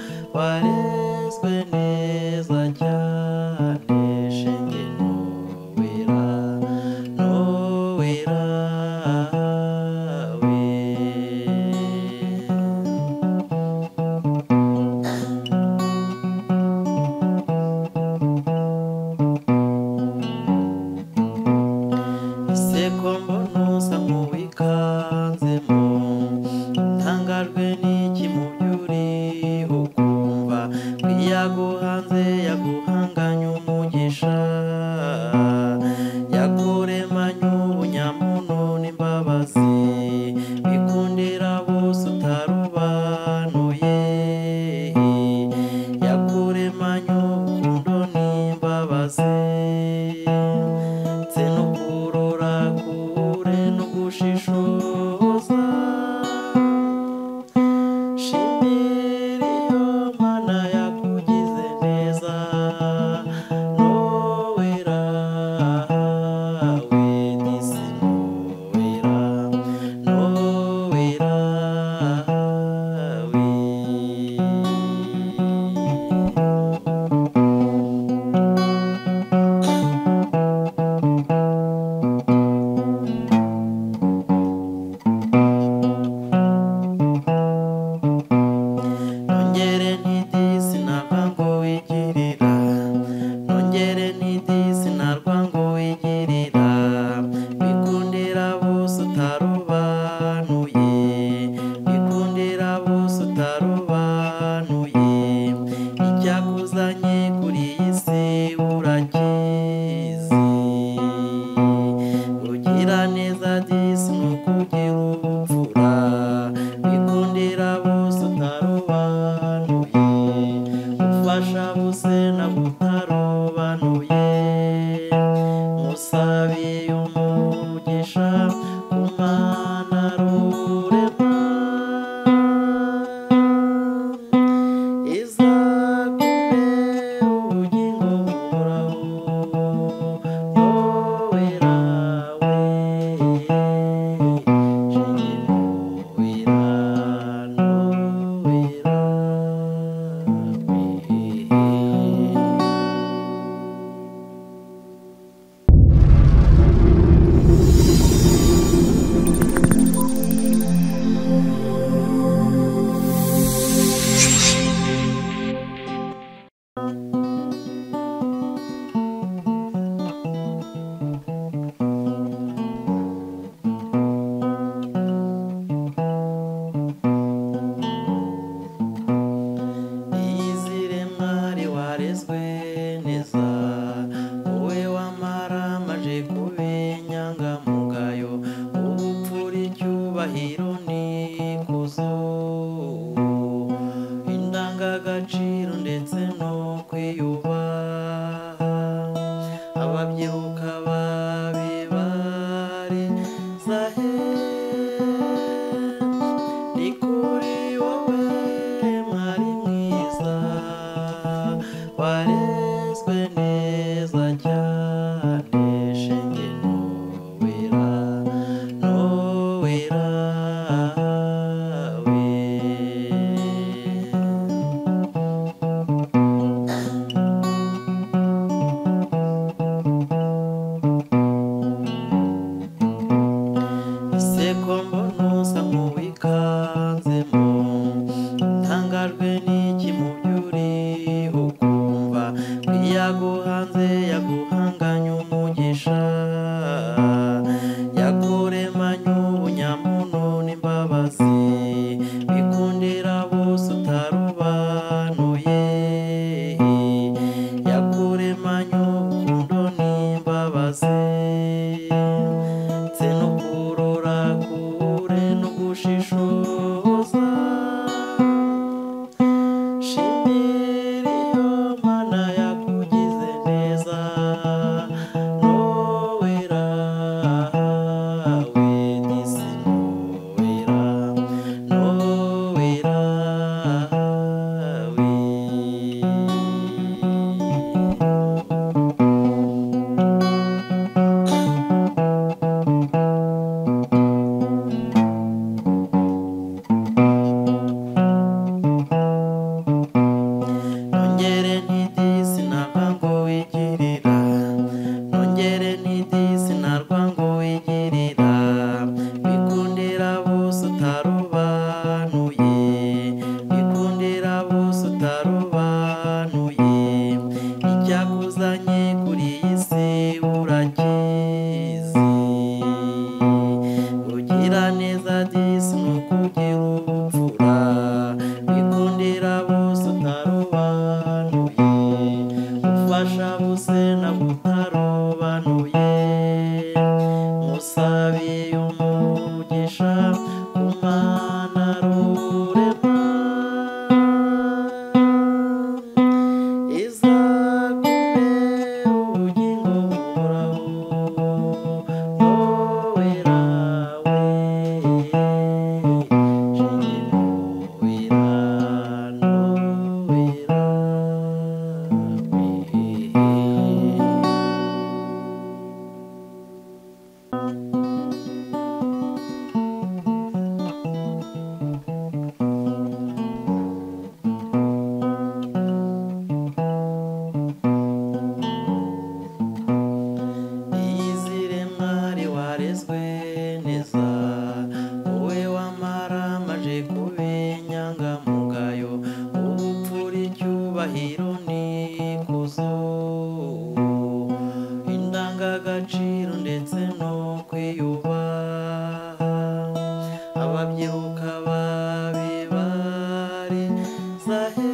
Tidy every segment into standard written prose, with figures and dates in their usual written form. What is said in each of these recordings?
warezwe neza cyane shenge nowera nowera we iseko mbona usa nk'uwikanzemo ntangajwe n'iki mu by'uriho kumva yaguhanze yaguhanganye umugisha yakuremanye ubunyamuntu n'imbabazi bikundira bose utarobanuye yakuremanye urukundo n'imbabazi ndetse no kurora kure no gushishoza shimira iyo mana yakugize neza nowera we disi nowera nowera we nongere ntidisi narwa ngo wigirira nongere ntidisi narwa ngo wigirira bikundira bose utarobanuye bikundira bose utarobanuye icyakuzanye kuri iyi si urakizi ugira neza disi nukugira ubupfura bikundira bose utarobanuye ufasha bose na butarobanuye musabiye umugisha ku mana rurema izakubera ubugingo buhoraho nowera we shenge nowera nowera we iyizire mwari warezwe neza wowe wamaramaje kuba inyangamugayo ubupfura icyubahiro n'ikuzo indangagaciro ndetse no kwiyubaha ababyiruka babibariza he ni kuri wowe mwari mwiza warezwe neza cyane shenge nowera nowera we iseko mbona usa nk'uwikanzemo ntangajwe n'iki mu by'uriho kumva yaguhanze yaguhanganye umugisha yakuremanye ubunyamuntu n'imbabazi bikundira bose utarobanuye yakuremanye urukundo n'imbabazi ndetse no kurora kure no gushishoza shimira iyo mana yakugize neza icyubahiro n'ikuzo, indangagaciro ndetse no kwiyubaha. Ababyiruka babibariza he?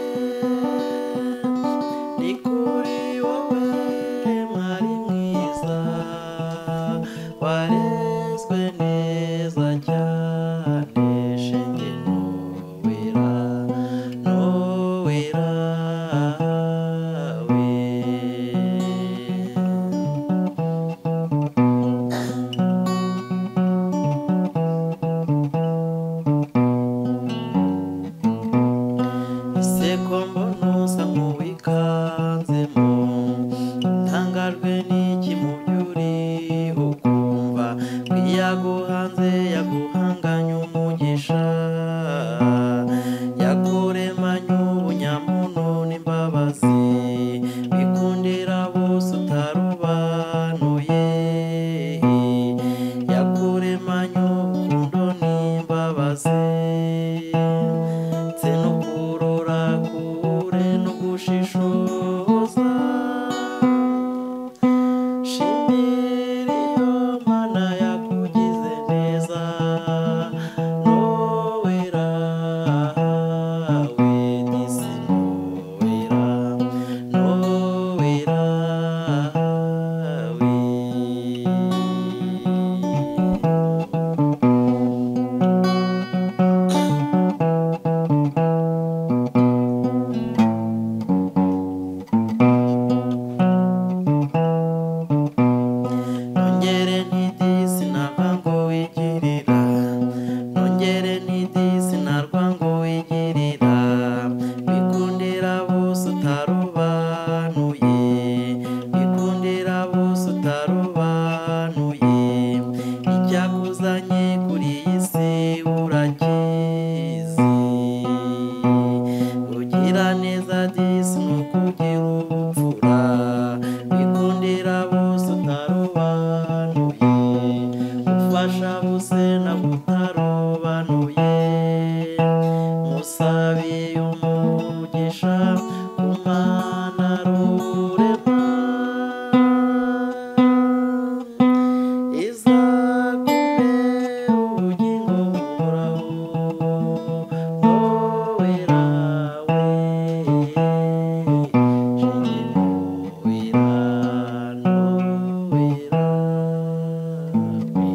Ni kuri wowe mwari mwiza, warezwe neza cyane, shenge nowera nowera we. Ise ko mbona usa nk'uwikanzemo, ntangajwe n'iki mu byo uriho, kumva ko iyaguhanze yaguhanganye umugisha, yakuremanye ubunyamuntu n'imbabazi, bikundira bose utarobanuye, yakuremanye urukundo n'imbabazi, ndetse no kurora kure no gushishoza. Shimira iyo Mana yakugize neza, nowera we, disi nowera nowera we. Nongere ntidisi narwa ngo wigirira, nongere ntidisi narwa ngo wigirira, bikundira bose utarobanuye, bikundira bose utarobanuye, icyakuzanye kuri iyi si urakizi. Kugira neza disi ni ukugira ubupfura, bikundira bose utarobanuye, ufasha bose nabo utarobanuye, musabiye umugisha ku Mana rurema, izakubera ubugingo buhoraho, nowera we, shenge nowera nowera we.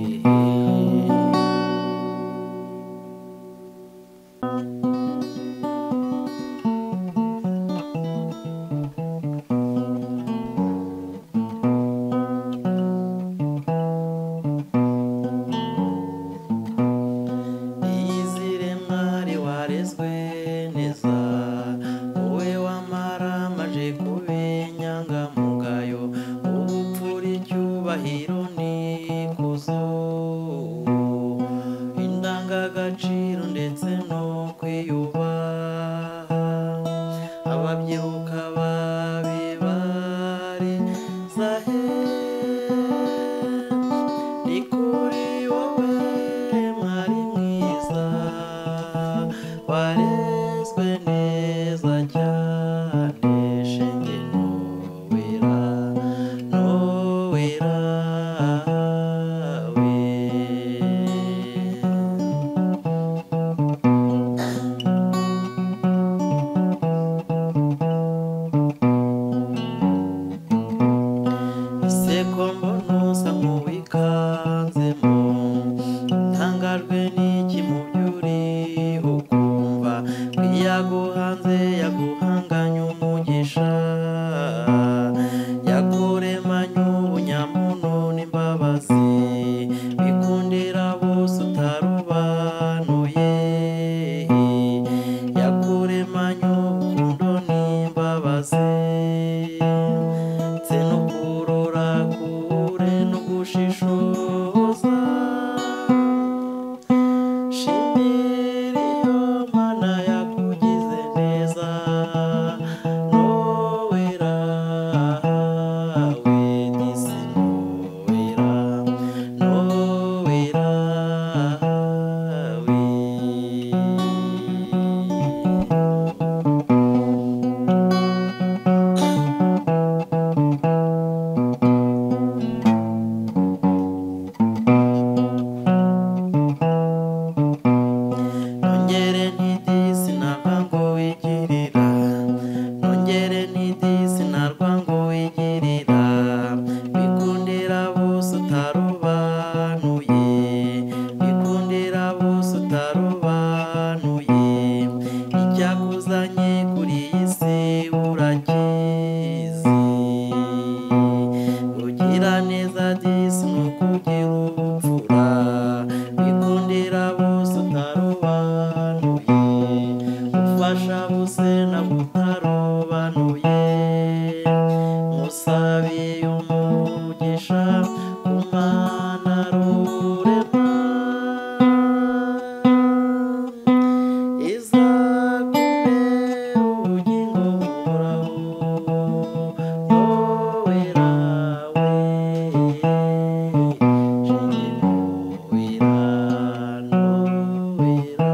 Iyizire mwari warezwe neza, wowe wamaramaje kuba inyangamugayo, ubupfura icyubahiro n'ikuzo, indangagaciro ndetse no kwiyubaha. Ababyiruka babibariza he? Ni kuri wowe mwari mwiza, warezwe neza cyane, shenge nowera nowera we. Ise ko mbona usa nk'uwikanzemo, ntangajwe n'iki mu byo uriho, kumva ko iyaguhanze yaguhanganye umugisha, yakuremanye ubunyamuntu n'imbabazi, bikundira bose utarobanuye, yakuremanye urukundo n'imbabazi, ndetse no kurora kure no gushishoza. Shimira iyo Mana yakugize neza, na butarobanuye musabiye umugisha ku Mana rurema izakubera ubugingo buhoraho nowera we shenge nowera nowera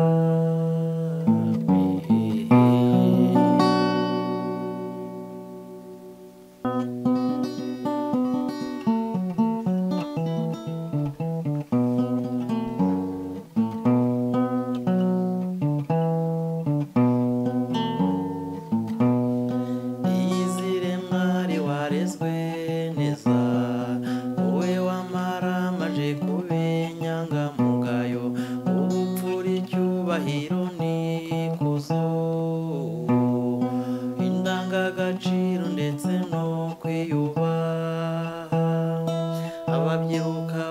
izire mwari warezwe neza wowe wamaramaje kuba inyangamugayo ubupfura icyubahiro n'ikuzo indangagaciro ndetse no kwiyubaha ababyiruka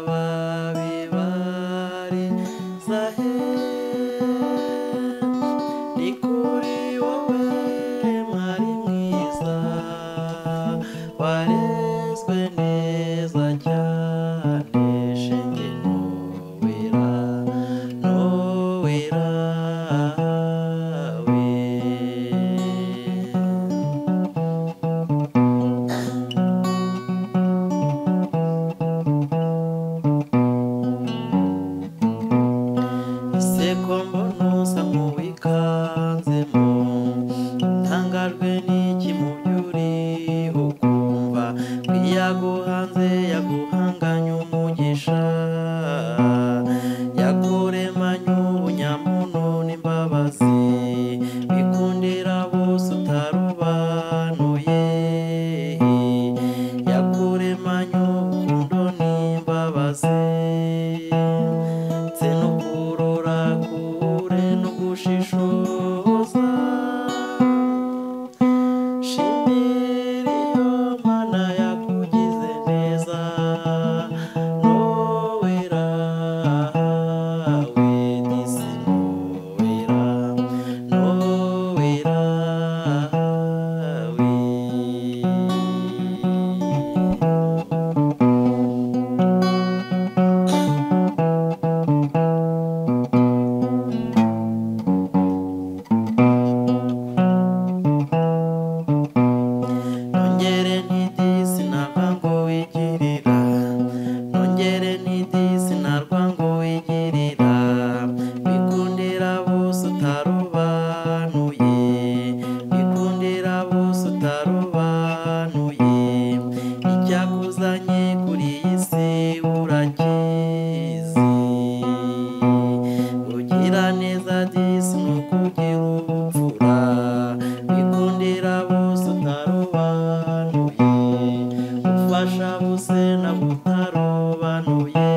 babibariza he ni kuri wowe mwari mwiza warezwe neza cyane shenge nowera nowera we ese ko mbona usa nk'uwikanzemo ntangajwe n'iki mu by'uriho kumva ko iyaguhanze yaguhanganye umugisha yakuremanye ubunyamuntu n'imbabazi bikundira bose utarobanuye yakuremanye urukundo n'imbabazi ndetse no kurora kure no gushishoza shimira iyo Mana yakugize neza nowera we disi nowera nowera we nongere ntidisi narwa ngo wigirira nongere ntidisi narwa ngo wigirira bikundira bose utarobanuye bikundira bose utarobanuye icyakuzanye kuri iyi si urakizi ugira neza disi ni ukugira ubupfura bikundira bose utarobanuye ufasha bose na butarobanuye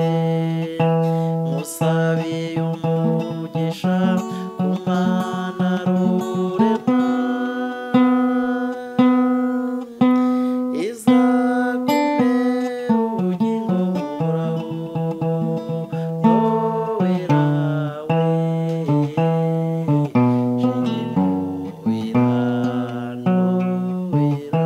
musabiye umugisha ku Mana rurema izakubera ubugingo buhoraho nowera we shenge nowera nowera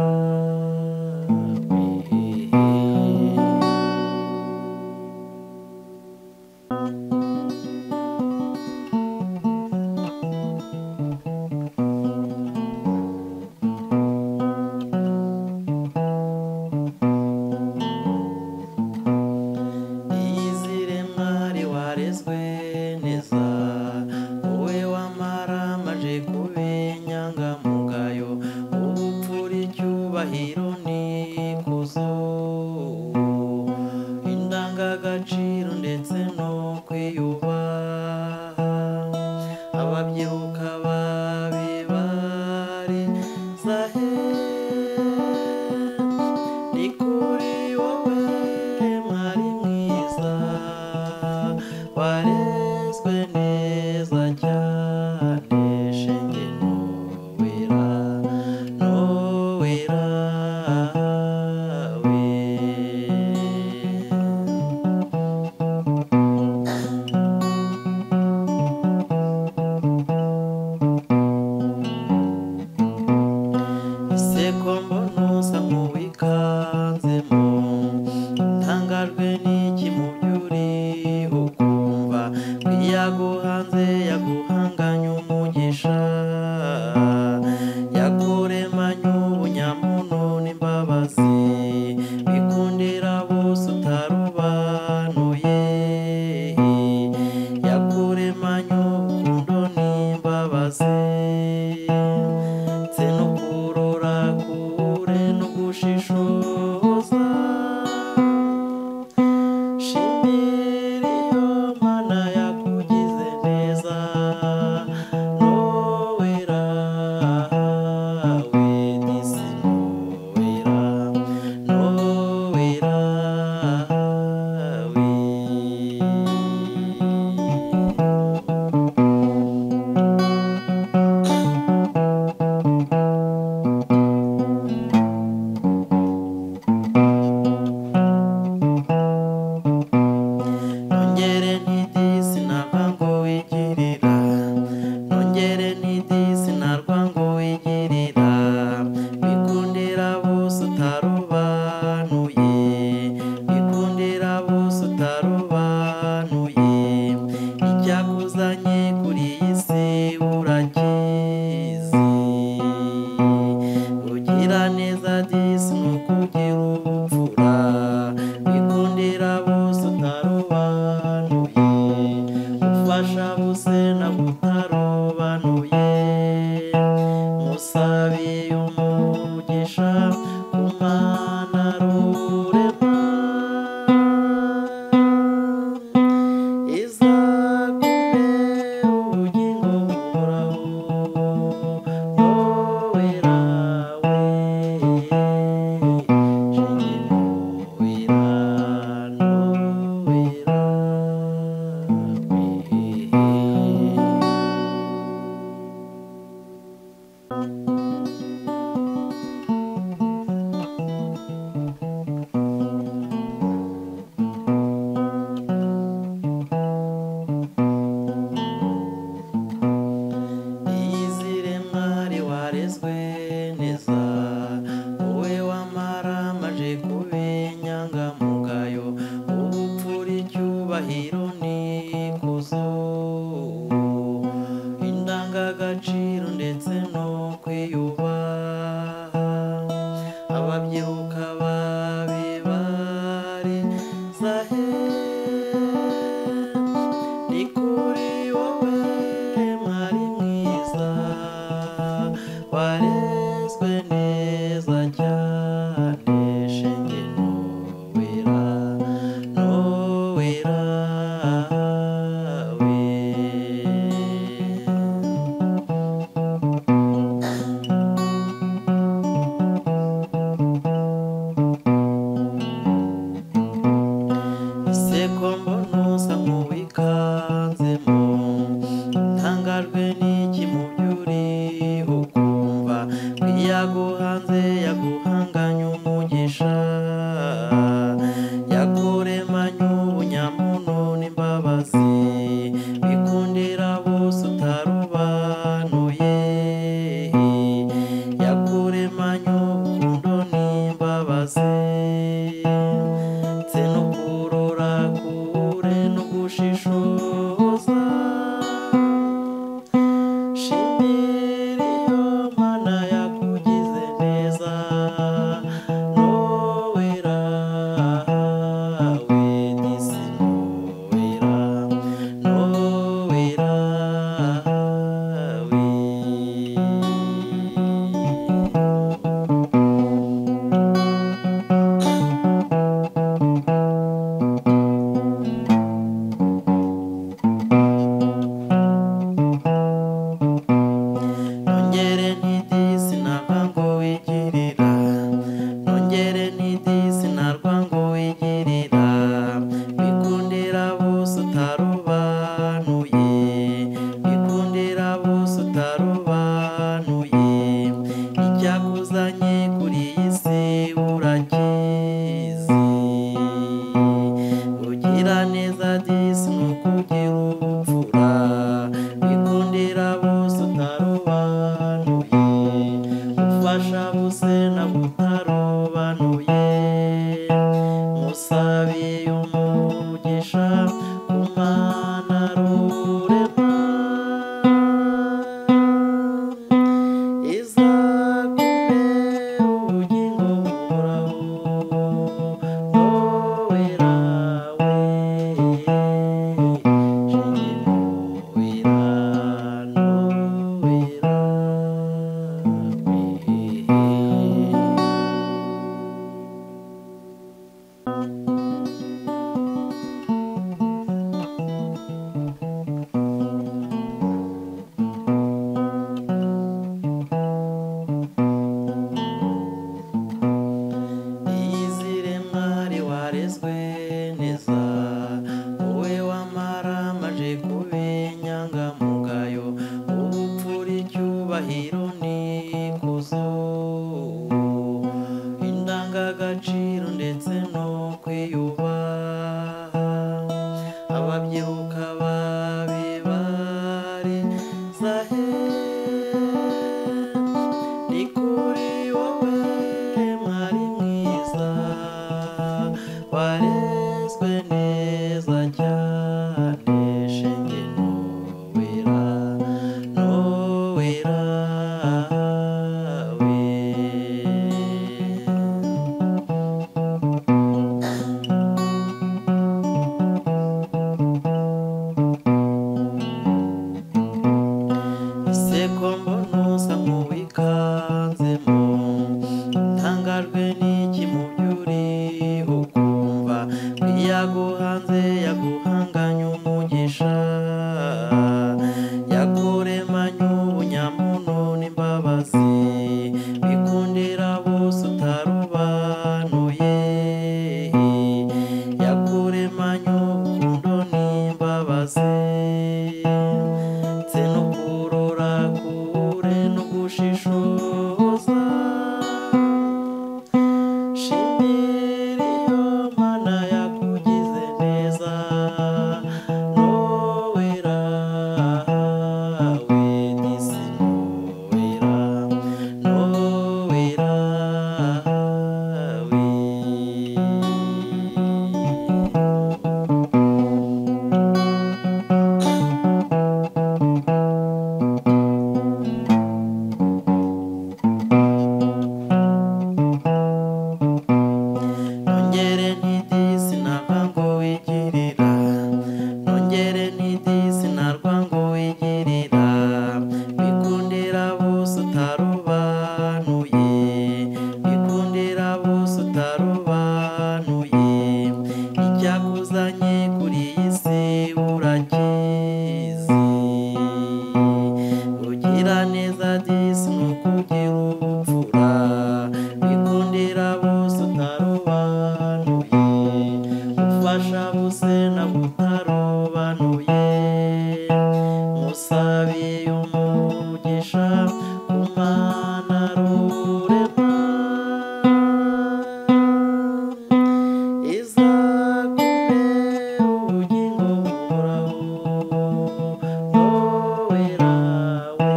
izire mwari warezwe neza wowe wamaramaje kuba inyangamugayo ubupfura icyubahiro n'ikuzo indangagaciro ndetse no kwiyubaha ababyiruka babibariza he ni kuri wowe mwari mwiza warezwe neza cyane shenge nowera nowera musabiye umugisha ku Mana rurema izakubera ubugingo buhoraho nowera we shenge nowera nowera iyizire mwari warezwe neza wowe wamaramaje kuba inyangamugayo ubupfura icyubahiro n'ikuzo indangagaciro ndetse no kwiyubaha ababyiruka babibare zahe ni kuri wowe mwari mwiza warezwe neza cyane shenge nowera nowera we iseko mbona usa nk'uwikanzemo ntangajwe n'iki mu byo uriho kumva ko iyaguhanze yaguhanganye umugisha yakuremanye ubunyamuntu n'imbabazi bikundira bose utarobanuye yakuremanye urukundo n'imbabazi ndetse no kurora kure no gushishoza shimira iyo Mana yakugize neza nowera we disi nowera nowera we nongere ntidisi narwa ngo wigirira nongere ntidisi narwa ngo wigirira bikundira bose utarobanuye bikundira bose utarobanuye icyakuzanye kuri iyi si urakizi ugira neza disi ni ukugira ubupfura bikundira bose utarobanuye ufasha bose na butarobanuye musabiye umugisha ku Mana rurema izakubera ubugingo buhoraho nowera we shenge nowera nowera we yaguhanzemo ntangajwe n'iki mu by'uriho kumva ko yaguhanze yaguhanganye umugisha yakuremanye ubunyamuntu n'imbabazi bikundira bose utarobanuye yakuremanye urukundo n'imbabazi ndetse no kurora kure no gushishoza shimira iyo mana yakugize neza nowera we disi nowera nowera we nongere ntidisi narwa ngo wigirira nongere ntidisi narwa ngo wigirira bikundira bose utarobanuye bikundira bose utarobanuye icyakuzanye kuri iyi si urakizi ugira neza disi ni ukugira ubupfura bikundira bose utarobanuye ufasha bose na butarobanuye musabiye umugisha ku mana rurema izakubera ubugingo buhoraho nowera we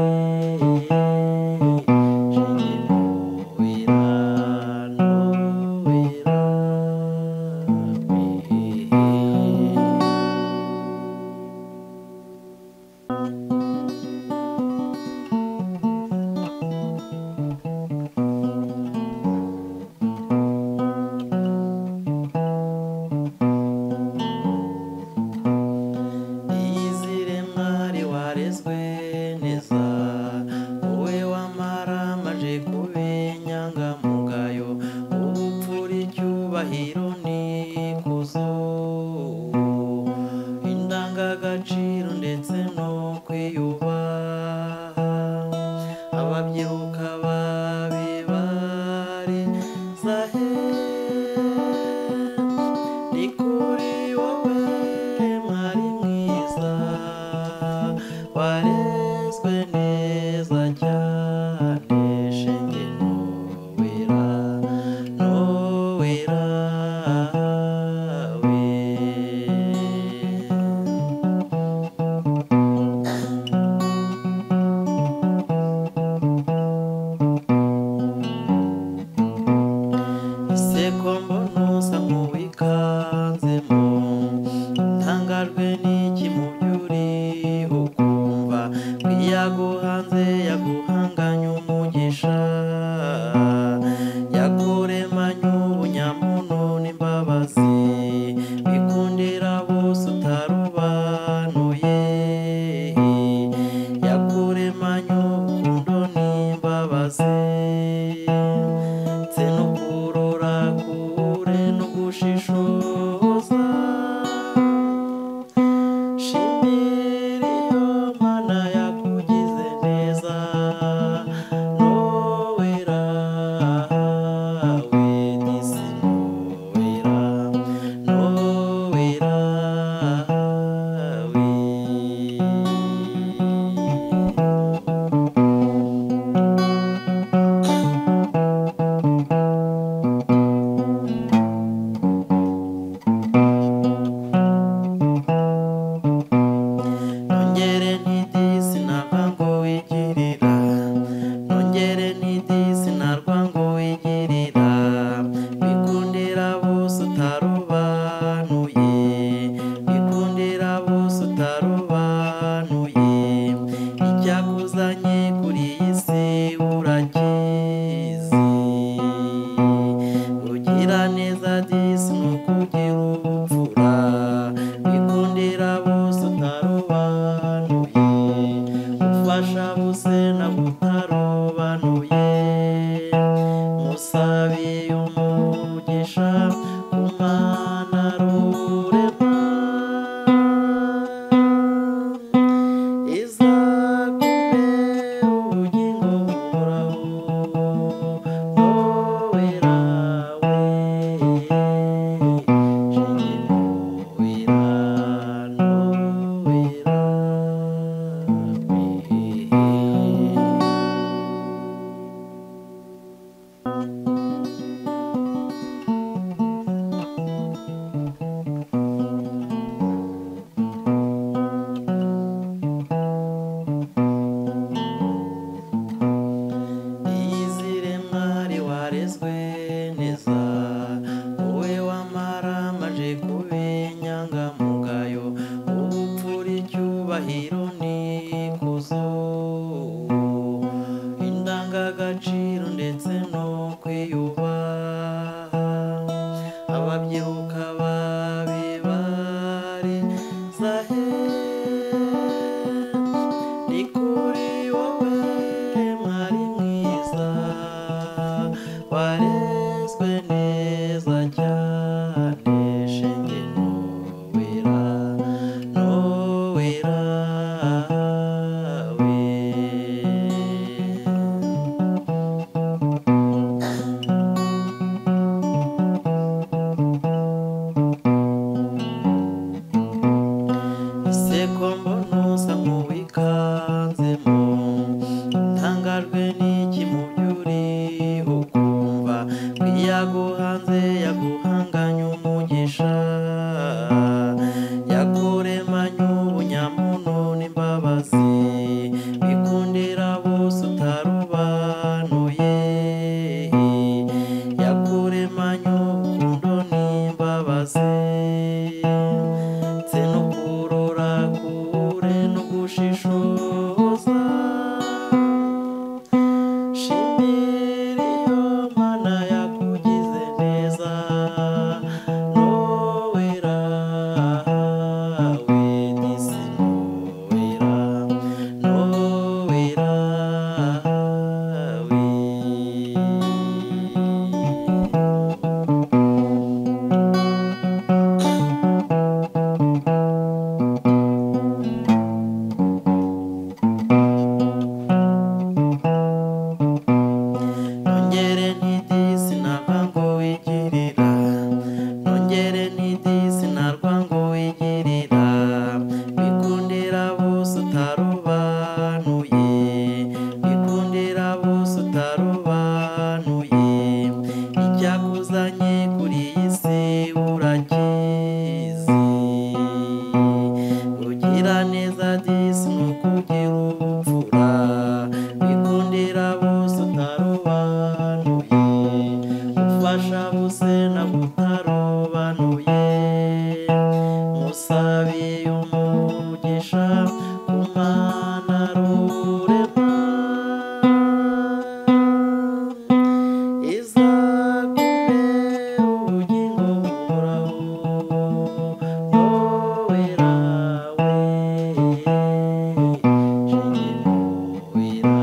shenge nowera nowera iyizire mwari warezwe neza wowe wamaramaje kuba inyangamugayo ubupfura icyubahiro n'ikuzo indangagaciro ndetse no kwiyubaha ababyiruka babibariza he ni kuri wowe mwari mwiza warezwe neza cyane shenge nowera nowera we iseko mbona usa nk'uwikanzemo ntangajwe n'iki mu by'uriho kumva ko yaguhanze yaguhanganye umugisha yakuremanye ubunyamuntu n'imbabazi bikundira bose utarobanuye yakuremanye urukundo n'imbabazi ndetse no kurora kure no gushishoza shimira iyo mana yakugize neza nowera we disi nowera nowera we warezwe neza cyane shenge nowera nowera we iseko mbona usa nk'uwikanzemo ntangajwe n'iki mu by'uriho kumva yaguhanze yaguhanganye umugisha yakuremanye ubunyamuntu n'imbabazi bikundira bose utarobanuye yakuremanye urukundo n'imbabazi ndetse no kurora kure no gushishoza shimira iyo mana yakugize neza nowera we disi nowera nowera we nongere ntidisi narwa ngo wigirira nongere ntidisi narwa ngo wigirira bikundira bose utarobanuye bikundira bose utarobanuye icyakuzanye kuri iyi si urakizi kugira neza disi ni ukugira ubupfura bikundira bose utarobanuye ufasha bose na butarobanuye musabiye umugisha ku mana rurema izakubera ubugingo buhoraho nowera we shenge nowera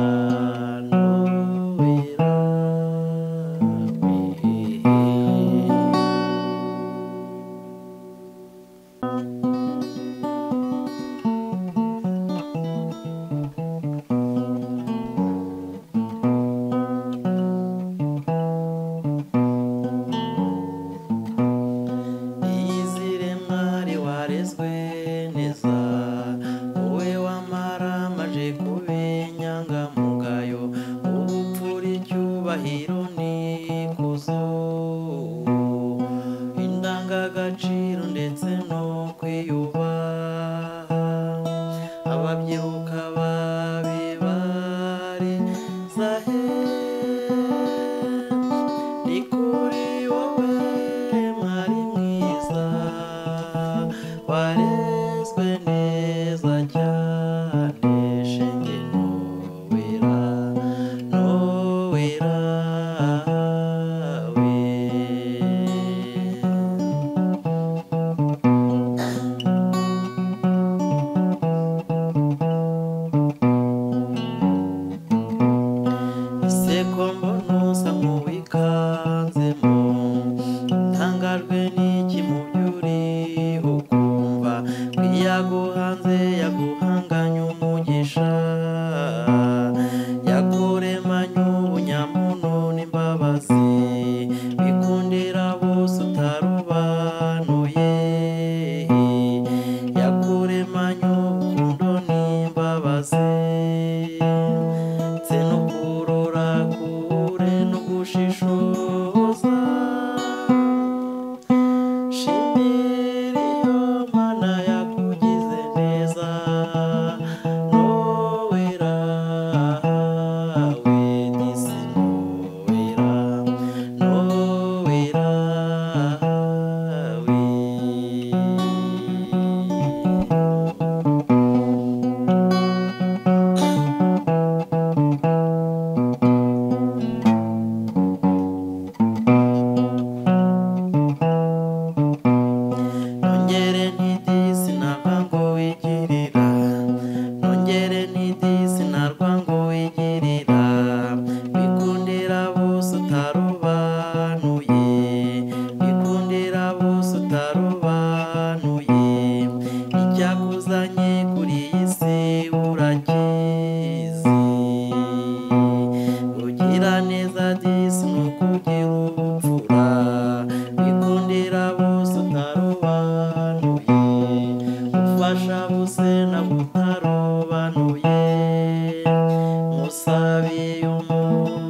nowera iyizire mwari warezwe neza wowe wamaramaje kuba inyangamugayo ubupfura icyubahiro n'ikuzo indangagaciro ndetse no kwiyubaha ababyiruka babibariza he ni kuri wowe mwari mwiza warezwe neza cyane shenge nowera nowera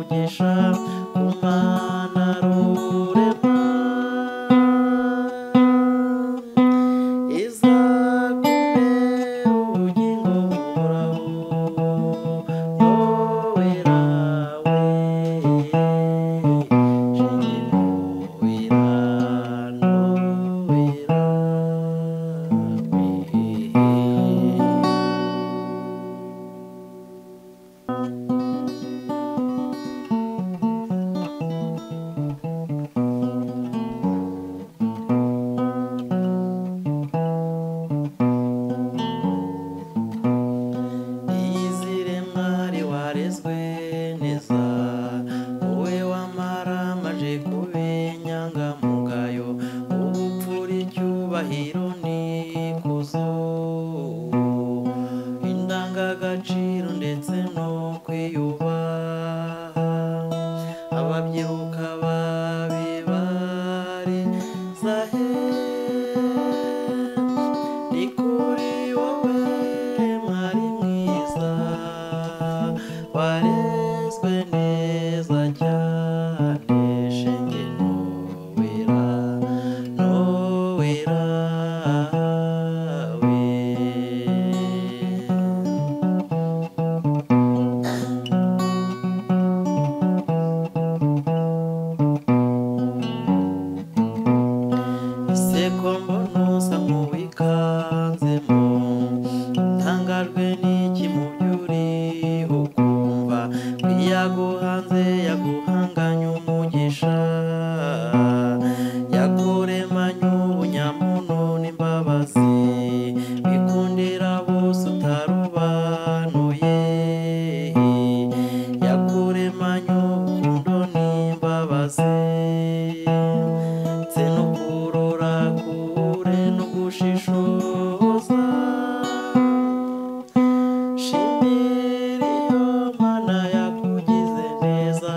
umugisha ku Mana rurema, izakubera ubugingo buhoraho, Nowela we, shenge Nowela, Nowela we. Iyizire mwari warezwe neza, wowe wamaramaje kuba inyangamugayo, ubupfura icyubahiro n'ikuzo, indangagaciro ndetse no kwiyubaha, ababyiruka babibariza he, ni kuri wowe mwari mwiza, warezwe neza cyane, shenge Nowela, Nowela we. Ese ko mbona usa nk'uwikanzemo, ntangajwe n'iki mu byo uriho kumva, ko iyaguhanze yaguhanganye umugisha, yakuremanye ubunyamuntu n'imbabazi, bikundira bose utarobanuye, yakuremanye urukundo n'imbabazi, ndetse no kurora kure no gushishoza, shimira iyo Mana yakugize neza,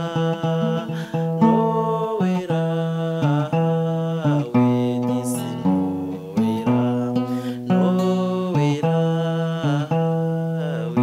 Nowela we, disi Nowela, Nowela we.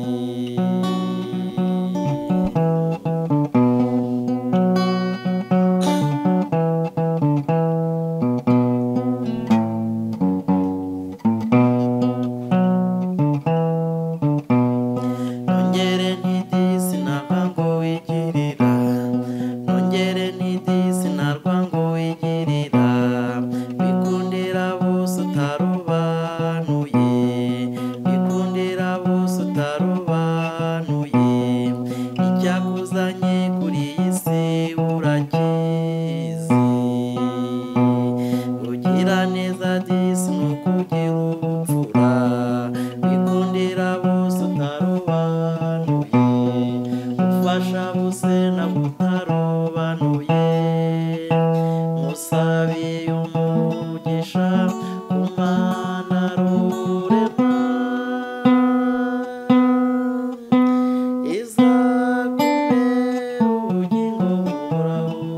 Nongere ntidisi narwa ngo wigirira, nongere ntidisi narwa ngo wigirira, bikundira bose utarobanuye, bikundira bose utarobanuye, icyakuzanye kuri iyi si urakizi, ugira neza disi ni ukugira ubupfura, bikundira bose utarobanuye, ufasha bose nabo utarobanuye, musabiye umugisha ku Mana rurema, izakubera ubugingo buhoraho,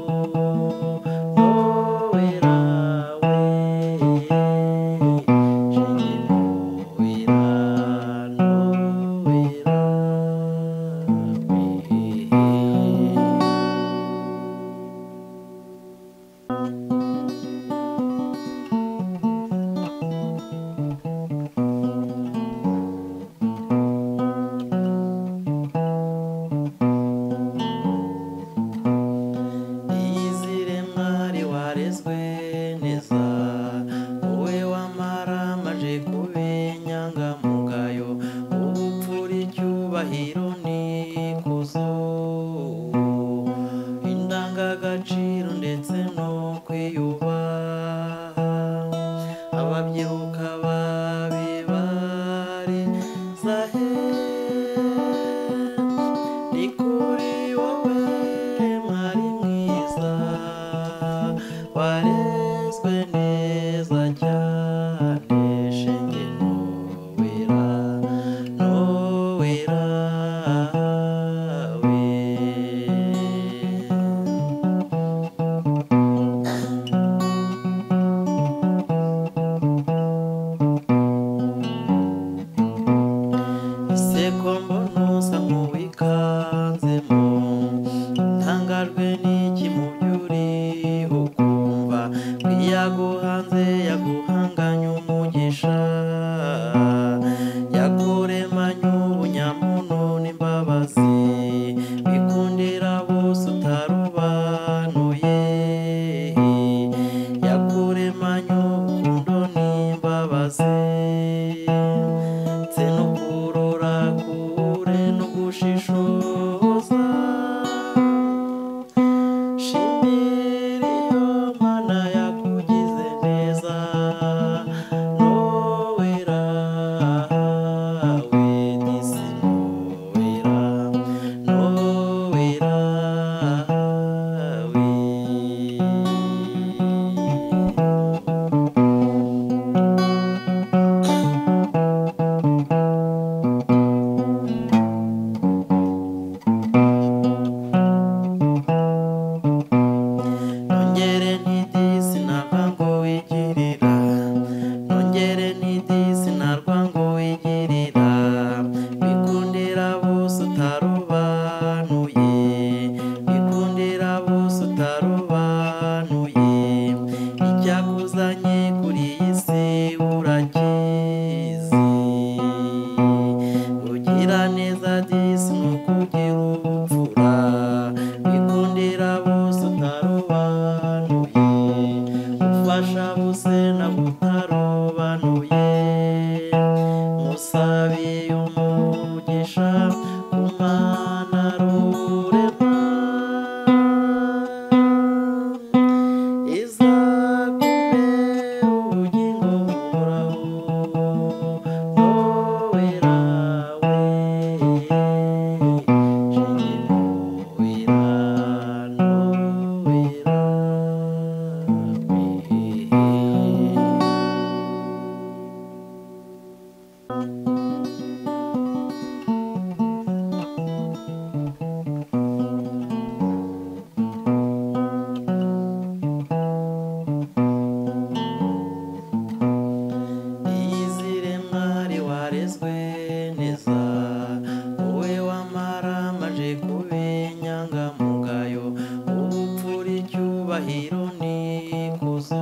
icyubahiro n'ikuzo,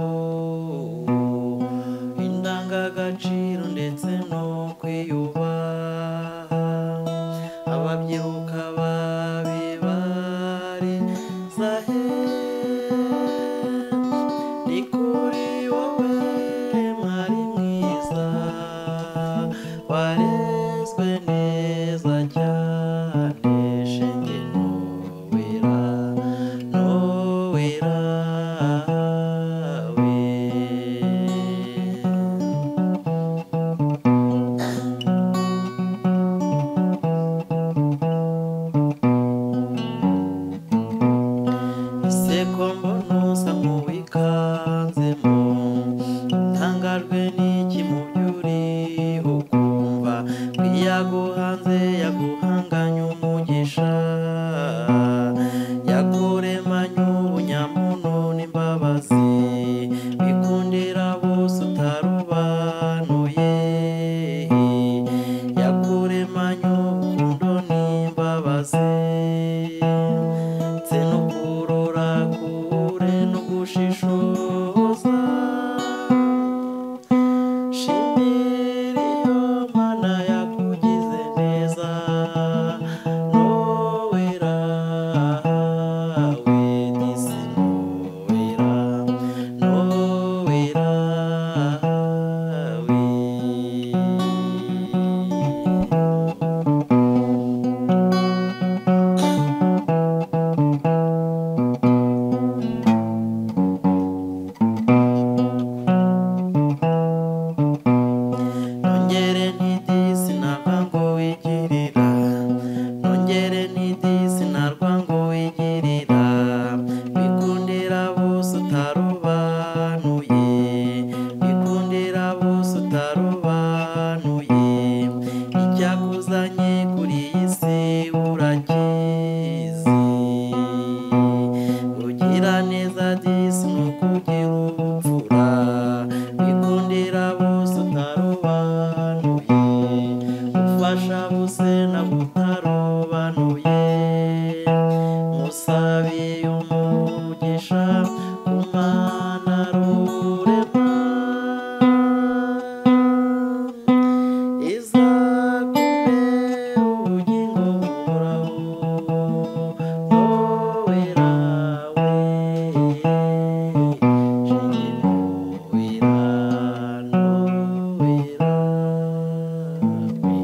indangagaciro ndetse no kwiyubaha. Ababyiruka babibariza he? Ni kuri wowe mwari mwiza, warezwe neza cyane, shenge nowera nowera we. Ese ko mbona usa nk'uwikanzemo, ntangajwe n'iki mu byo uriho kumva, yaguhanze yaguhanganye umugisha, yakuremanye ubunyamuntu n'imbabazi, bikundira bose utarobanuye, yakuremanye urukundo n'imbabazi, ndetse no kurora kure no gushishoza. Shimira iyo Mana yakugize neza, nowera we disi, nowera nowera we. Nongere ntidisi narwa ngo wigirira, nongere ntidisi narwa ngo wigirira, bikundira bose utarobanuye, bikundira bose utarobanuye, icyakuzanye kuri iyi si urakizi, ugira neza disi nukugira ubupfura, bikundira bose utarobanuye, ufasha bose nabo utarobanuye, musabiye umugisha ku Mana rurema, izakubera ubugingo buhoraho, nowera we, shenge nowera nowera we.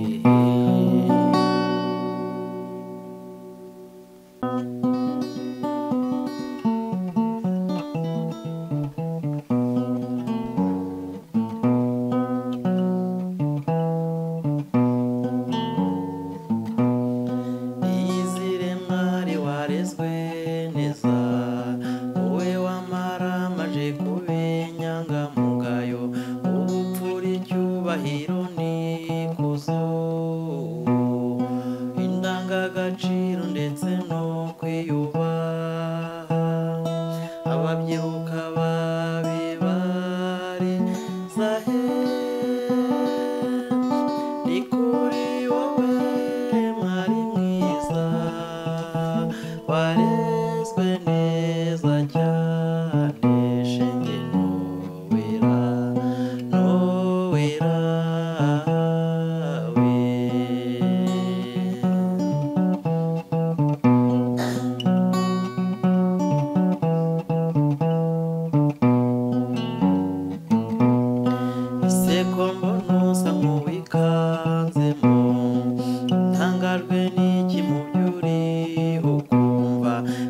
Iyizire mwari warezwe neza, wowe wamaramaje kuba inyangamugayo, ubupfura icyubahiro n'ikuzo, indangagaciro ndetse no kwiyubaha. Ababyiruka babibariza he? Ni kuri wowe mwari mwiza, warezwe neza cyane, shenge nowera nowera we. Ese ko mbona usa nk'uwikanzemo, ntangajwe n'iki mu byo uriho kumva,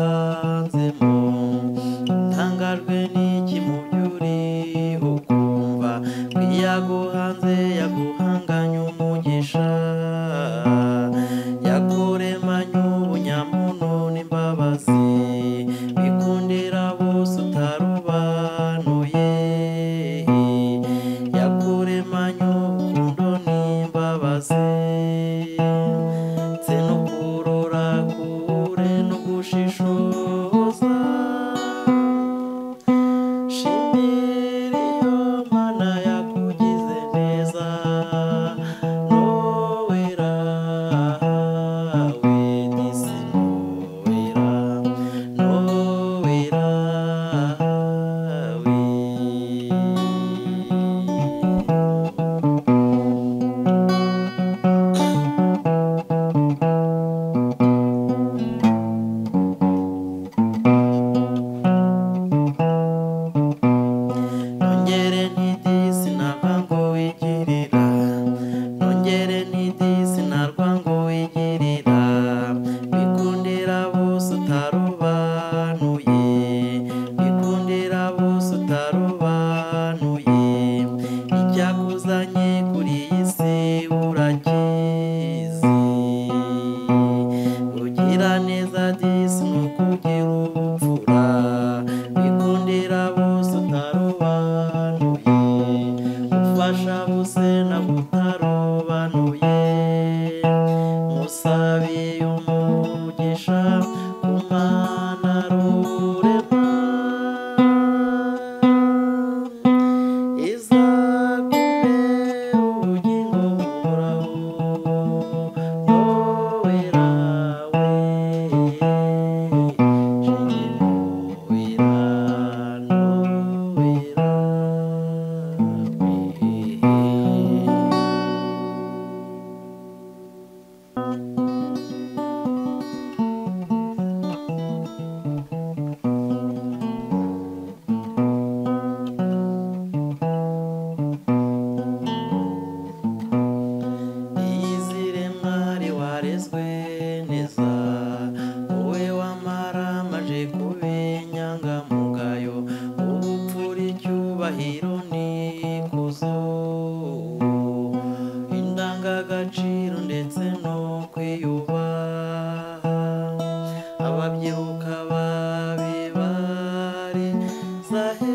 wikanzemo ntangajwe n'iki mu by'uriho kumva yaguhanze yaguhanganye umugisha yakuremanye ubunyamuntu n'imbabazi bikundira bose utarobanuye yakuremanye urukundo n'imbabazi ndetse no kurora kure no gushishoza shimira iyo Mana yakugize neza nowera disi nowera nongere ntidisi narwa ngo wigirira nongere ntidisi narwa ngo wigirira bikundira bose utarobanuye bikundira bose utarobanuye icyakuzanye kuri iyi si urakizi ugira neza disi nukugira ubupfura bikundira bose utarobanuye ufasha bose na butarobanuye musabiye umugisha ku Mana rurema izakubera ubugingo buhoraho nowera iyizire mwari warezwe neza wowe wamaramaje kuba inyangamugayo ubupfura icyubahiro n'ikuzo indangagaciro ndetse no kwiyubaha ababyiruka babibariza he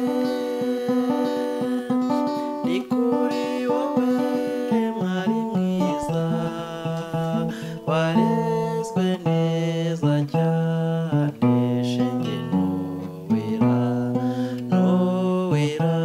ni kuri wowe mwari mwiza warezwe neza cyane shenge nowera nowera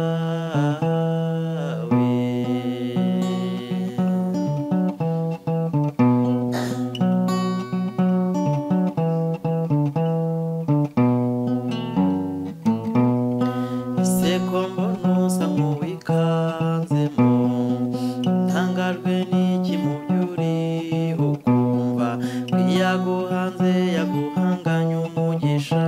ese ko mbona usa nk'uwikanzemo ntangajwe n'iki mu by'uriho kumva yaguhanze yaguhanganye umugisha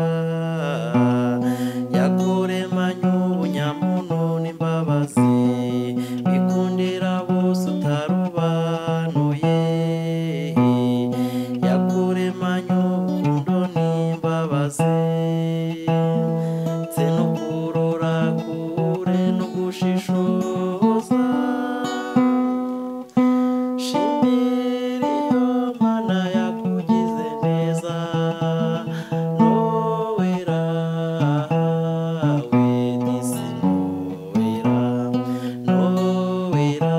yakuremanye ubunyamuntu n'imbabazi bikundira bose utarobanuye yakuremanye urukundo n'imbabazi ndetse no kurora kure no gushishoza shimira iyo Mana yakugize neza nowera disi nowera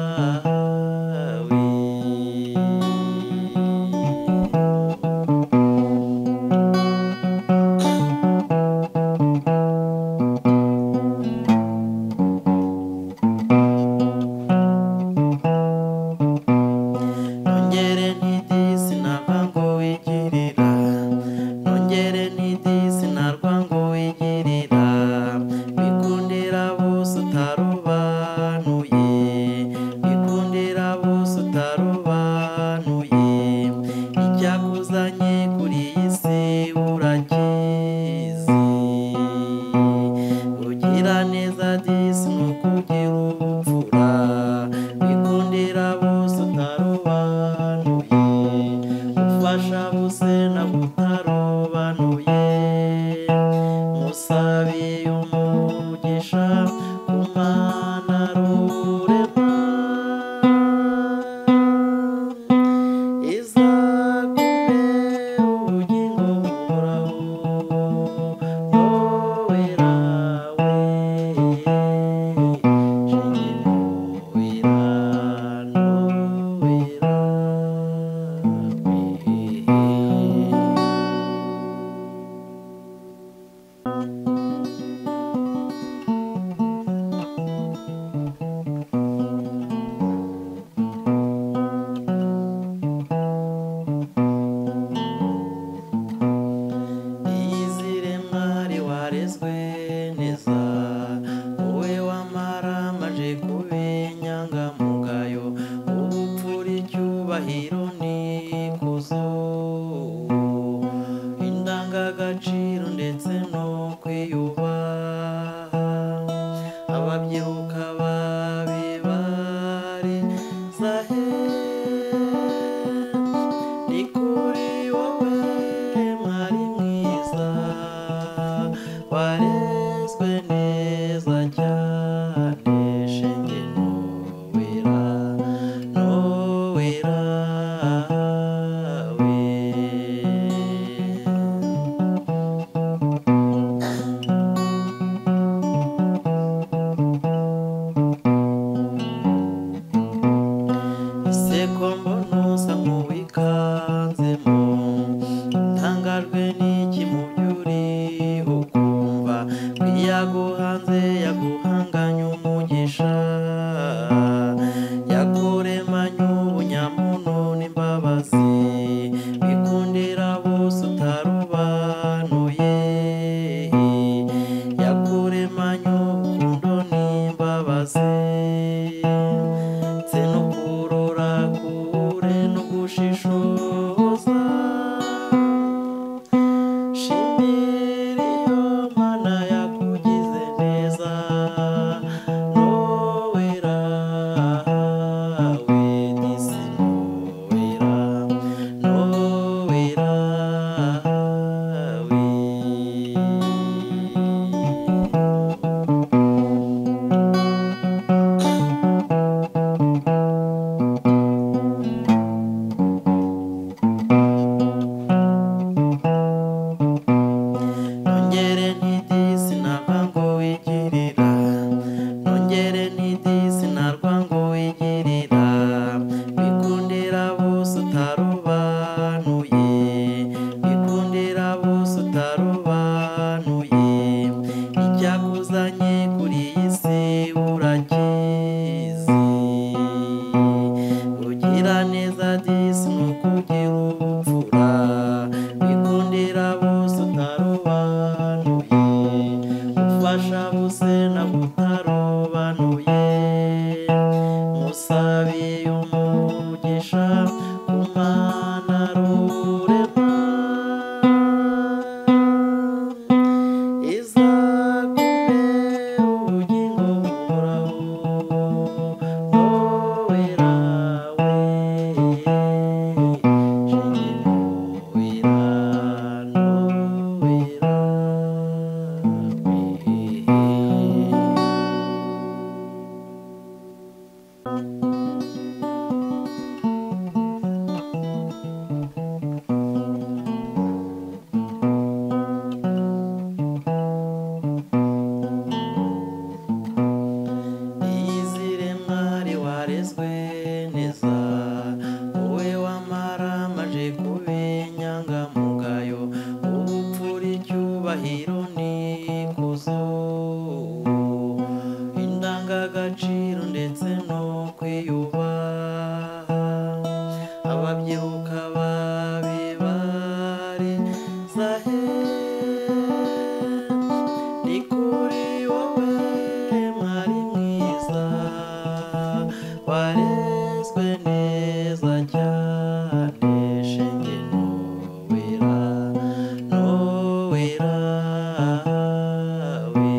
nongere ntidisi narwa ngo wigirira nongere ntidisi narwa ngo wigirira bikundira bose utarobanuye bikundira bose utarobanuye icyakuzanye kuri iyi si urakizi ugira neza disi nukugira ubupfura bikundira bose utarobanuye ufasha bose na butarobanuye iyizire mwari warezwe neza, wowe wamaramaje kuba inyangamugayo, ubupfura icyubahiro n'ikuzo, indangagaciro ndetse no kwiyubaha, ababyiruka babibariza he, ni kuri wowe mwari mwiza, warezwe neza cyane, shenge nowera nowera we. Ese ko mbona usa nk'uwikanzemo, ntangajwe n'iki mu byo uriho kumva, ko iyaguhanze yaguhanganye umugisha, yakuremanye ubunyamuntu n'imbabazi, bikundira bose utarobanuye, yakuremanye urukundo n'imbabazi, ndetse no kurora kure no gushishoza, shimira iyo Mana yakugize neza, nowera we disi nowera nowera we. Nongere ntidisi narwa ngo wigirira, nongere ntidisi narwa ngo wigirira, bikundira bose utarobanuye, bikundira bose utarobanuye, icyakuzanye kuri iyi si urakizi, ugira neza disi nukugira ubupfura, bikundira bose utarobanuye, ufasha bose na butarobanuye, musabiye umugisha ku Mana rurema, izakubera ubugingo buhoraho, nowera we, shenge nowera nowera iyizire mwari warezwe neza, wowe wamaramaje kuba inyangamugayo, ubupfura icyubahiro n'ikuzo, indangagaciro ndetse no kwiyubaha, ababyiruka babibariza he, ni kuri wowe mwari mwiza, warezwe neza cyane, shenge nowera nowera we.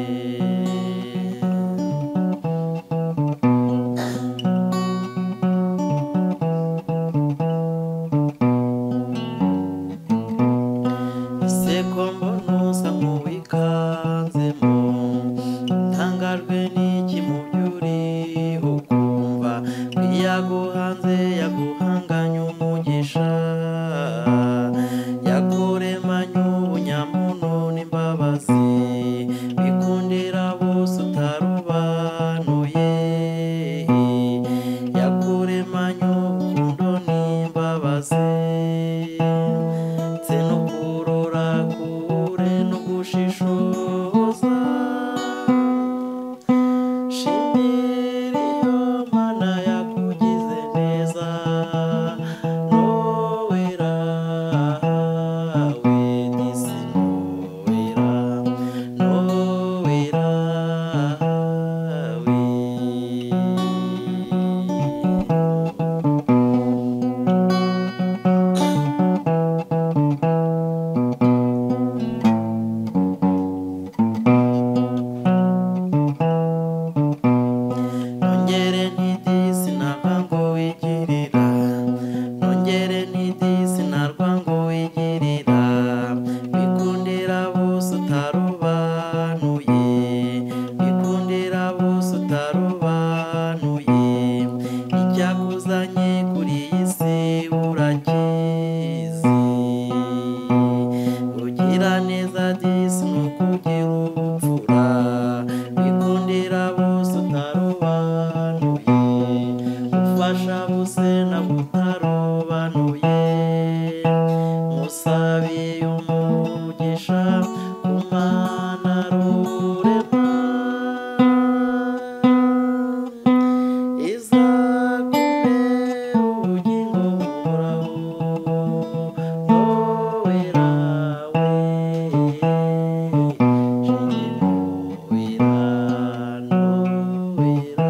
Ese ko mbona usa nk'uwikanzemo, ntangajwe n'iki mu byo uriho kumva, ko iyaguhanze yaguhanganye umugisha, yakuremanye ubunyamuntu n'imbabazi, bikundira bose utarobanuye, yakuremanye urukundo n'imbabazi, ndetse no kurora kure gushishoza shimira iyo mana yakugize neza nowera we disi nowera nowera we nongere ntidisi narwa ngo wigirira nongere ntidisi narwa ngo wigirira bikundira bose utarobanuye bikundira bose utarobanuye icyakuzanye kuri iyi si urakizi ugira neza disi nukugira ubupfura bikundira bose utarobanuye ufasha bose nabo utarobanuye musabiye umugisha ku mana rurema izakubera ubugingo buhoraho nowera we shenge nowera nowera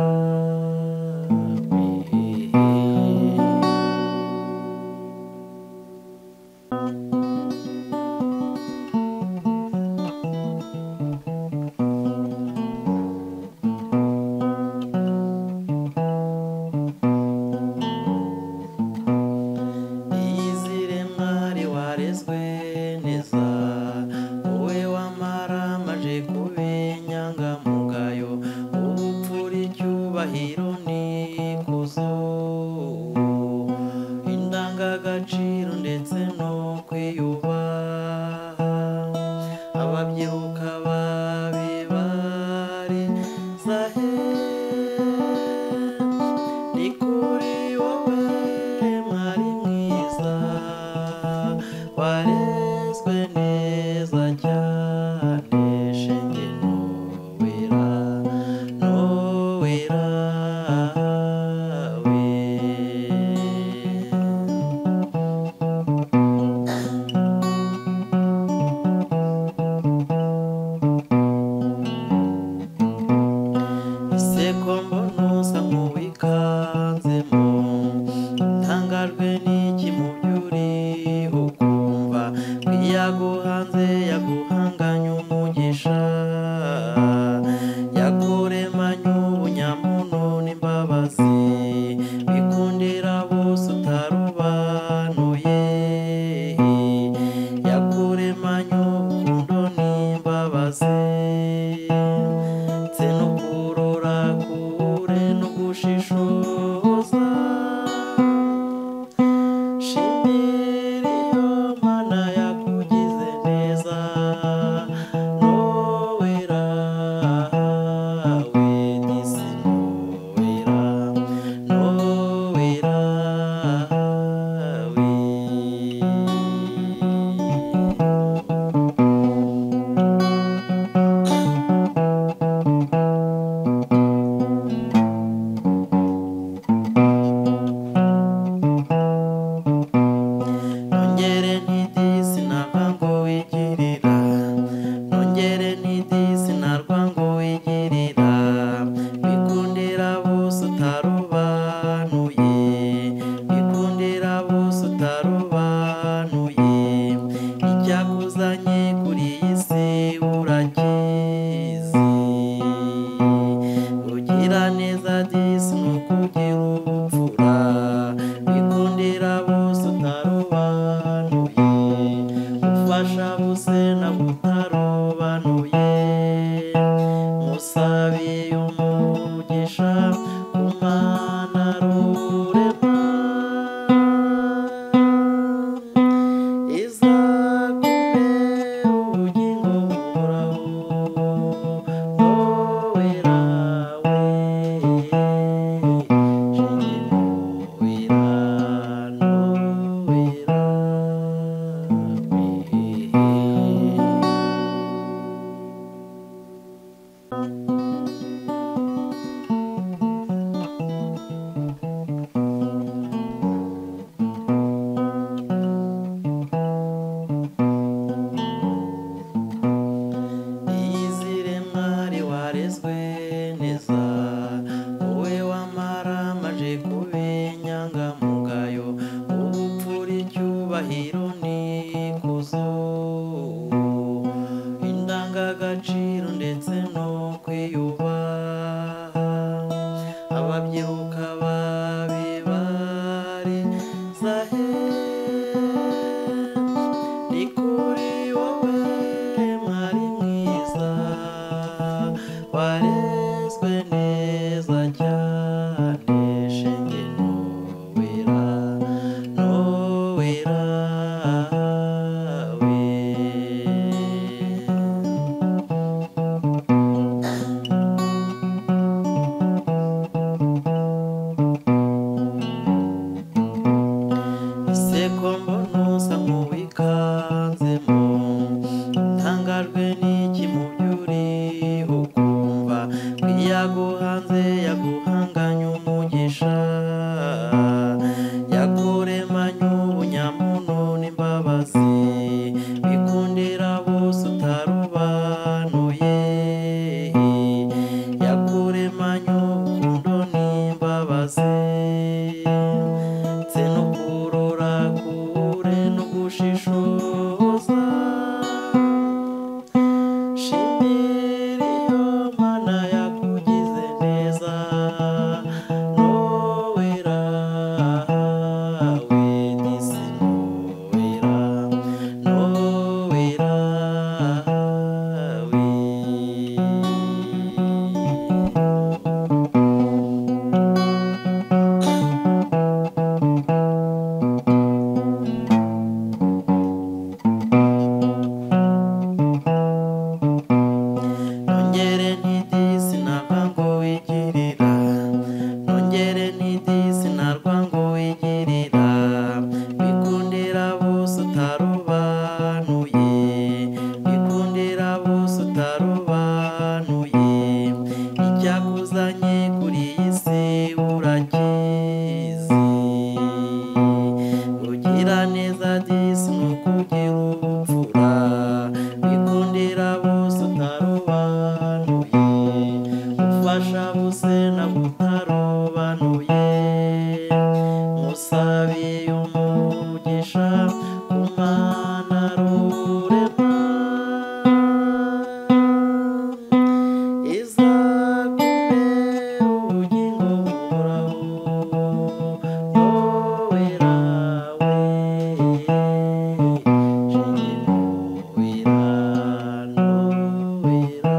iyizire mwari warezwe neza wowe wamaramaje kuba inyangamugayo ubupfura icyubahiro n'ikuzo indangagaciro ndetse no kwiyubaha ababyiruka babibariza he ni kuri wowe mwari mwiza warezwe neza cyane shenge nowera nowera we iseko mbona usa nk'uwikanzemo ntangajwe n'iki mu by'uriho ukumva ko iyo yaguhanze yaguhanganye umugisha yakuremanye ubunyamuntu n'imbabazi bikundira bose utarobanuye yakuremanye urukundo n'imbabazi ndetse no kurora kure no gushishoza shimira iyo mana yakugize neza nowera we disi nowera nowera we nongere ntidisi narwa ngo wigirira nongere ntidisi narwa ngo wigirira bikundira bose utarobanuye bikundira bose utarobanuye icyakuzanye kuri iyi si urakizi ugira neza disi nukugira ubupfura bikundira bose utarobanuye ufasha bose nabo utarobanuye musabiye umugisha ku mana rurema izakubera ubugingo buhoraho nowera we shenge nowera nowera we iyizire mwari warezwe neza, wowe wamaramaje kuba inyangamugayo, ubupfura icyubahiro n'ikuzo, indangagaciro ndetse no kwiyubaha, ababyiruka babibariza he, ni kuri wowe mwari mwiza, warezwe neza cyane, shenge nowera nowera we. Ese ko mbona usa nk'uwikanzemo, ntangajwe n'iki mu by'uriho kumva, ko iyaguhanze yaguhanganye umugisha, yakuremanye ubunyamuntu n'imbabazi, bikundira bose utarobanuye, yakuremanye urukundo n'imbabazi, ndetse no kurora kure no gushishoza, shimira iyo Mana yakugize neza, nowera we disi nowera nowera we. Nongere ntidisi narwa ngo wigirira, nongere ntidisi narwa ngo wigirira, bikundira bose utarobanuye, bikundira bose utarobanuye, icyakuzanye kuri iyi si urakizi, kugira neza disi ni ukugira ubupfura, bikundira bose utarobanuye, ufasha bose na butarobanuye, musabiye umugisha ku Mana rurema, izakubera ubugingo buhoraho, nowera we, shenge nowera nowera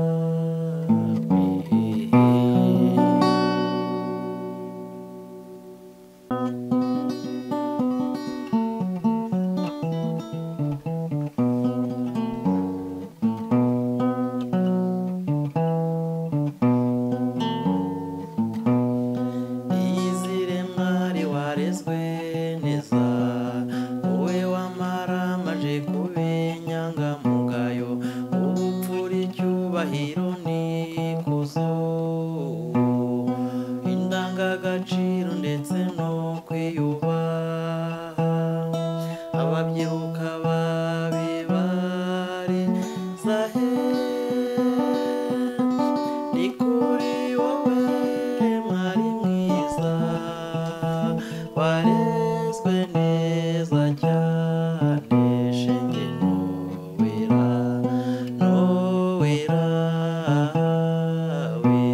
iyizire mwari warezwe neza, wowe wamaramaje kuba inyangamugayo, ubupfura icyubahiro n'ikuzo, indangagaciro ndetse no kwiyubaha, ababyiruka babibariza he, ni kuri wowe mwari mwiza, warezwe neza cyane, shenge nowera nowera we.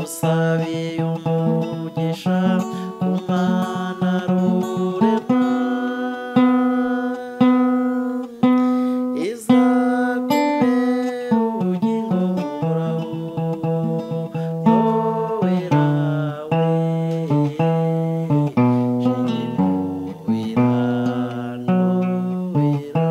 musabiye umugisha ku Mana rurema izakubera ubugingo buhoraho nowera we shenge nowera nowera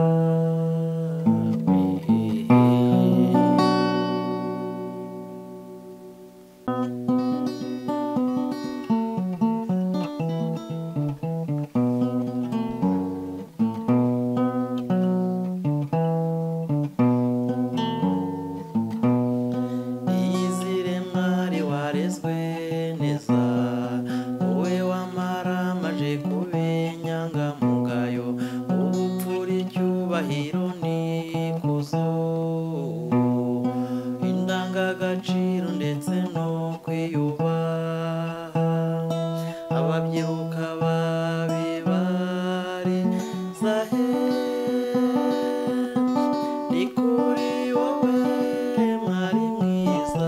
iyizire mwari warezwe neza wowe wamaramaje kuba inyangamugayo ubupfura icyubahiro n'ikuzo indangagaciro ndetse no kwiyubaha ababyiruka babibariza he ni kuri wowe mwari mwiza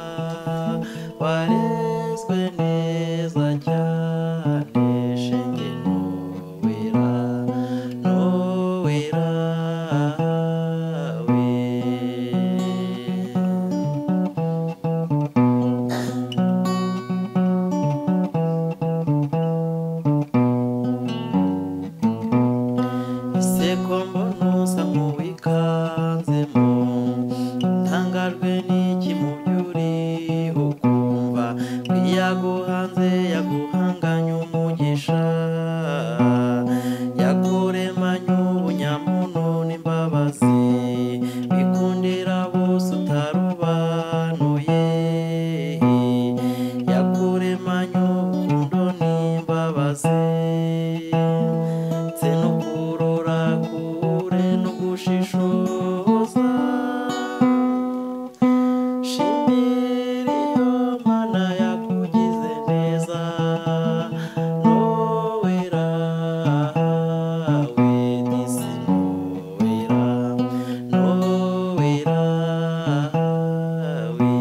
warezwe neza cyane shenge nowera nowera we iseko mbona usa nk'uwikanzemo ntangajwe n'iki mu by'uriho kumva yaguhanze yaguhanganye umugisha yakuremanye ubunyamuntu n'imbabazi bikundira bose utarobanuye yakuremanye urukundo n'imbabazi ndetse no kurora kure no gushishoza shimira iyo Mana yakugize neza nowera we disi nowera nowera we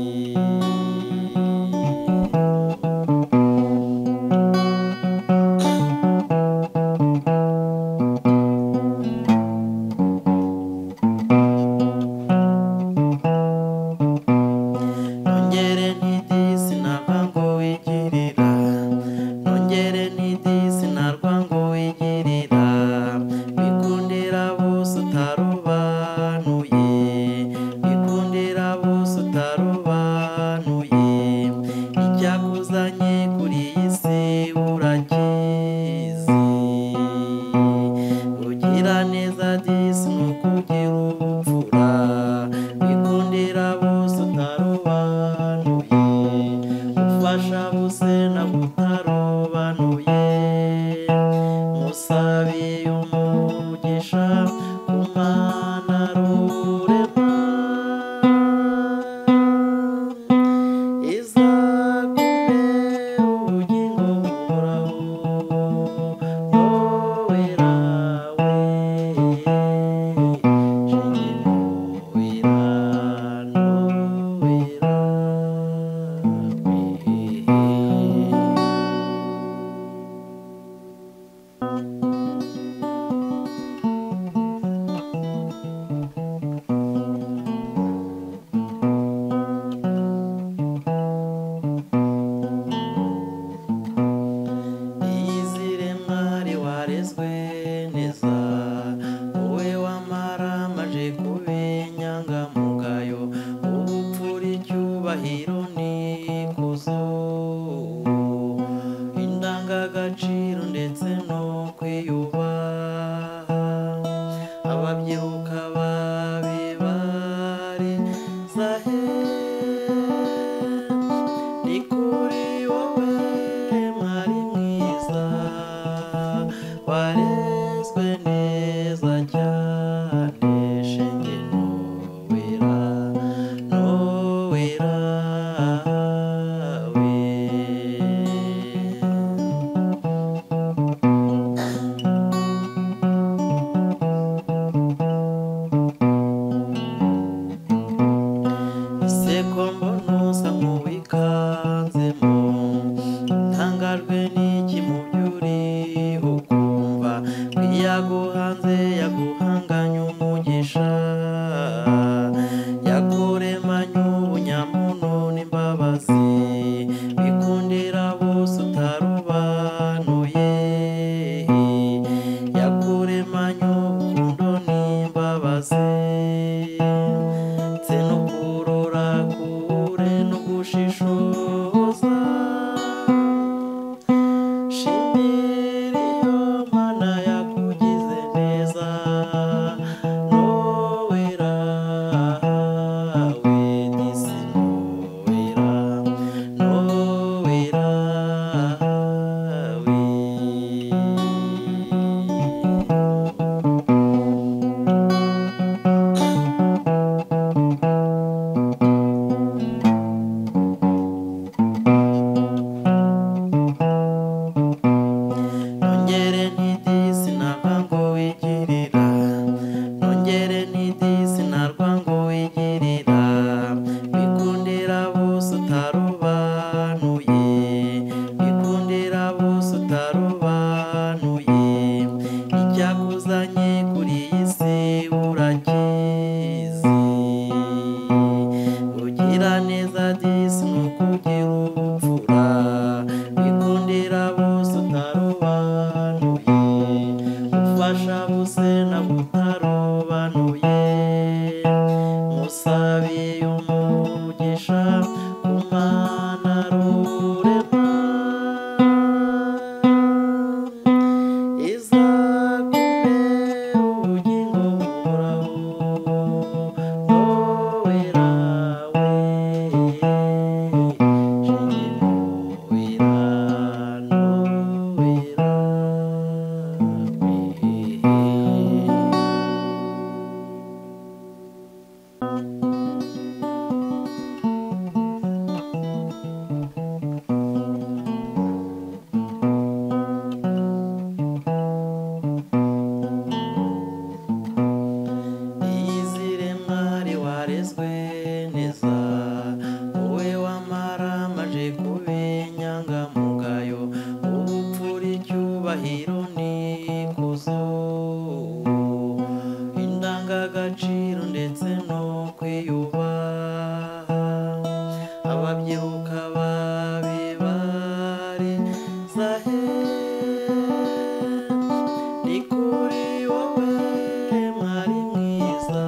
nongere ntidisi narwa ngo wigirira nongere ntidisi narwa ngo wigirira bikundira bose utarobanuye bikundira bose utarobanuye icyakuzanye kuri iyi si urakizi ugira neza disi ni ukugira ubupfura bikundira bose utarobanuye ufasha bose na butarobanuye musabiye umugisha ku Mana rurema izakubera ubugingo buhoraho nowera we shenge nowera nowera we yaguhanzemo ntangajwe n'iki mu by'uri ukumva ko yaguhanze yaguhanganye umugisha yakuremanye ubunyamuntu n'imbabazi bikundira bose utarobanuye yakuremanye urukundo n'imbabazi ndetse no kurora kure no gushishoza shimira iyo Mana yakugize neza nowera we disi nowera we nongere ntidisi narwa ngo wigirira nongere ntidisi narwa ngo wigirira bikundira bose utarobanuye bikundira bose utarobanuye icyakuzanye kuri iyi si urakizi ugira neza disi ni ukugira ubupfura bikundira bose utarobanuye ufasha bose ntabwo utarobanuye musabiye umugisha ku Mana rurema izakubera ubugingo buhoraho nowera we shenge nowera nowera iyizire mwari warezwe neza wowe wamaramaje kuba inyangamugayo ubupfura icyubahiro n'ikuzo indangagaciro ndetse no kwiyubaha ababyiruka babibariza he ni kuri wowe mwari mwiza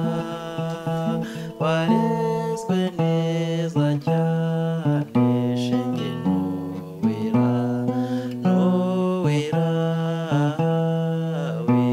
warezwe neza cyane shenge nowera nowera we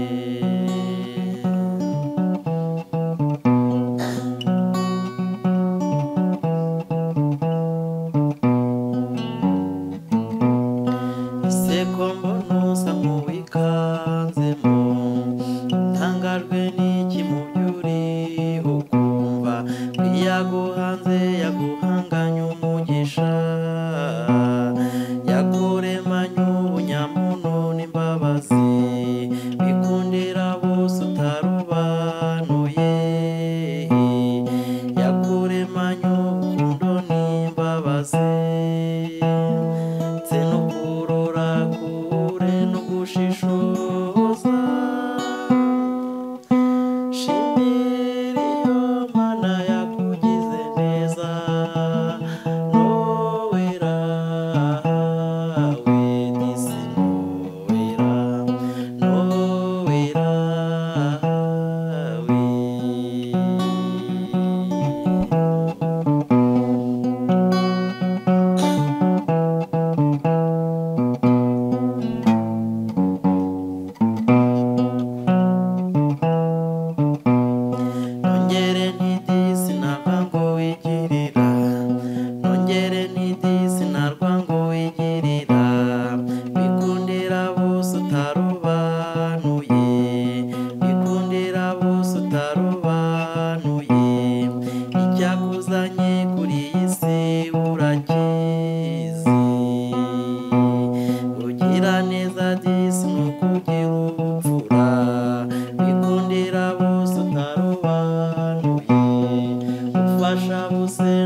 ese ko mbona usa nk'uwikanzemo ntangajwe n'iki mu by'uri ukumva ko yaguhanze yaguhanganye umugisha yakuremanye ubunyamuntu n'imbabazi bikundira bose utarobanuye yakuremanye urukundo n'imbabazi ndetse no kurora kure no gushishoza shimira iyo Mana yakugize neza nowera we disi nowera we nongere ntidisi narwa ngo wigirira nongere ntidisi narwa ngo wigirira bikundira bose utarobanuye bikundira bose utarobanuye icyakuzanye kuri iyi si urakizi ugira neza disi ni ukugira ubupfura bikundira bose utarobanuye ufasha bose